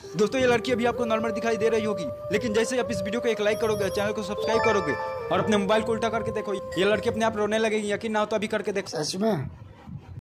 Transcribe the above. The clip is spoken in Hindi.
दोस्तों ये लड़की अभी आपको नॉर्मल दिखाई दे रही होगी, लेकिन जैसे आप इस वीडियो को एक लाइक करोगे, चैनल को सब्सक्राइब करोगे और अपने मोबाइल को उल्टा करके देखो, ये लड़की अपने आप रोने लगेगी। यकीन ना हो तो अभी करके देखो। सच में